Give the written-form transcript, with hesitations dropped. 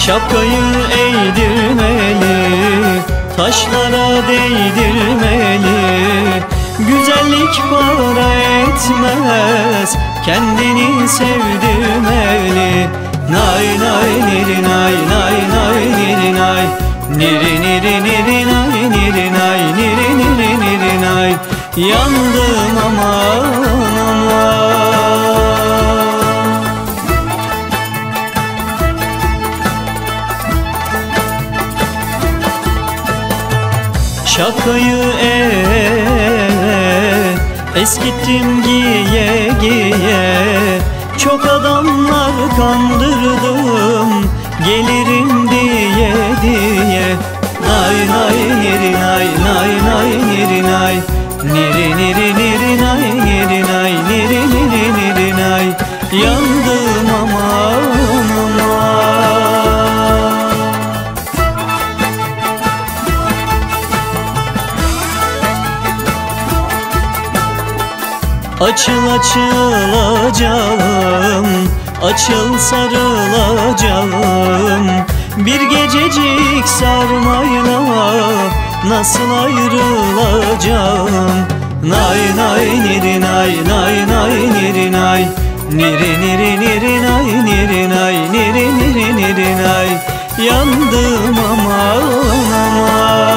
Şapkayı eğdirmeli, taşlara değdirmeli. Güzellik para etmez, kendini sevdirmeli. Nay nay niri nay nay nay niri nay, niri niri niri nay niri nay, niri niri niri nay. Yandım aman aman. Şapkayı eskittim giye giye. Çok adamlar kandırdım, gelirim diye diye. Nay nay niri nay nay nay niri nay, niri niri niri nay niri nay, niri niri niri nay. Yandım aman aman. Açıl açılacağım, açıl sarılacağım. Bir gececik sarmayla nasıl ayrılacağım? Nay nay niri nay nay nay niri nay, niri niri niri nay niri nay, niri niri niri nay. Yandım aman aman.